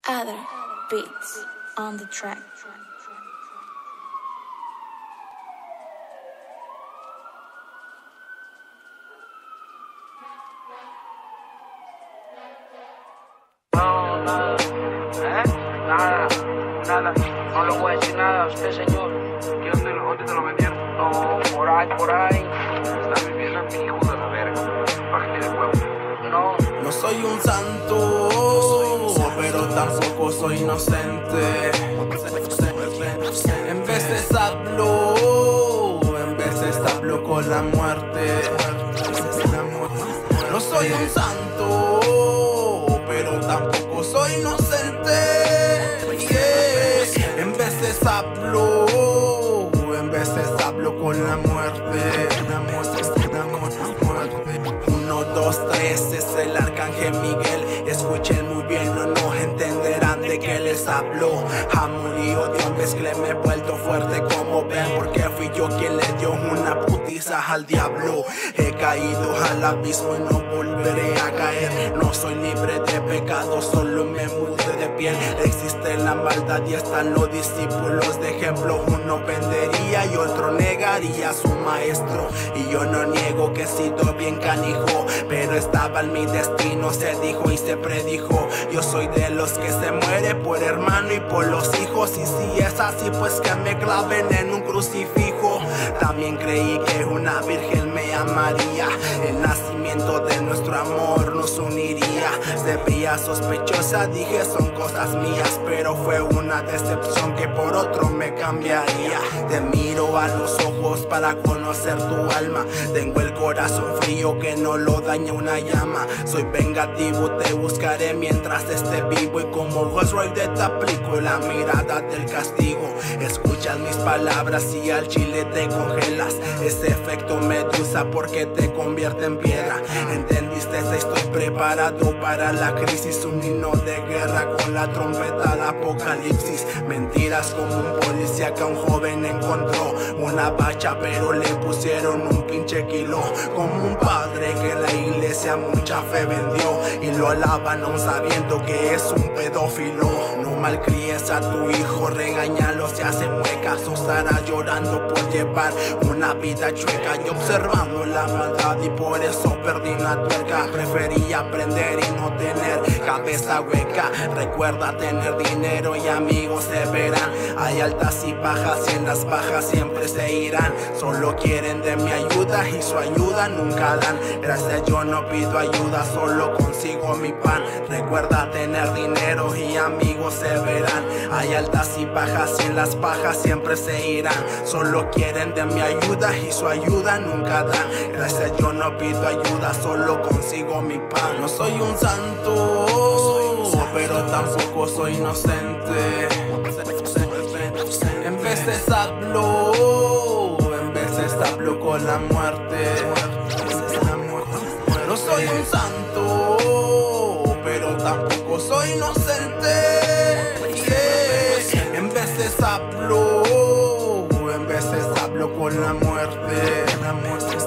Other beats on the track. Nada, no le voy a decir nada a usted, señor. ¿Qué dónde te lo vendieron? No, por ahí. Está viviendo mi hijo de la verga. Bájate de huevo. No soy un santo, pero tampoco soy inocente. En veces hablo con la muerte. No soy un santo, pero tampoco soy inocente. En veces hablo con la muerte. 1, 2, 3 es el arcángel Miguel. Escuchen muy bien, no entenderán de qué les hablo. Amor y odio mezclé, me he vuelto fuerte como ven, porque fui yo quien le dio una putiza al diablo. He caído al abismo y no volveré a caer. No soy libre de pecado, solo me mudé de piel. Existe la maldad y están los discípulos de ejemplo. Uno vendería y otro negaría a su maestro. Y yo no niego que he sido bien canijo, pero estaba en mi destino, se dijo y se predijo. Yo soy de los que se muere por hermano y por los hijos. Y si es así, pues que me claven en un crucifijo. También creí que una virgen me amaría. El nacimiento de nuestro amor nos uniría. Se veía sospechosa, dije son cosas mías, pero fue una decepción que por otro me cambiaría. Te miro a los ojos para conocer tu alma. Tengo el corazón frío que no lo daña una llama. Soy vengativo, te buscaré mientras esté vivo. Y como Ghost Rider te aplico la mirada del castigo. Escuchas mis palabras y al chile te congelas. Ese efecto medusa porque te convierte en piedra. ¿Entendiste? Estoy preparado para la crisis. Un himno de guerra con la trompeta del apocalipsis. Mentiras como un policía que a un joven encontró una bacha pero le pusieron un pinche kilo. Como un padre que la iglesia mucha fe vendió y lo alaban aún sabiendo que es un pedófilo. No malcríes a tu hijo, regáñalo si hace muecas o estará llorando por llevar una vida chueca. Y observando la maldad y por eso perdí una tuerca. Prefería aprender y no tener cabeza hueca. Recuerda tener dinero y amigos se verán. Hay altas y bajas y en las bajas siempre se irán. Solo quieren de mi ayuda y su ayuda nunca dan. Gracias, yo no pido ayuda, solo consigo mi pan. Recuerda tener dinero y amigos se verán. Hay altas y bajas y en las bajas siempre se irán. Solo quieren de mi ayuda y su ayuda nunca dan. Gracias, yo no pido ayuda, solo consigo mi pan. No soy un santo, pero tampoco soy inocente. En veces hablo con la muerte. No soy un santo, pero tampoco soy inocente. En veces hablo con la muerte.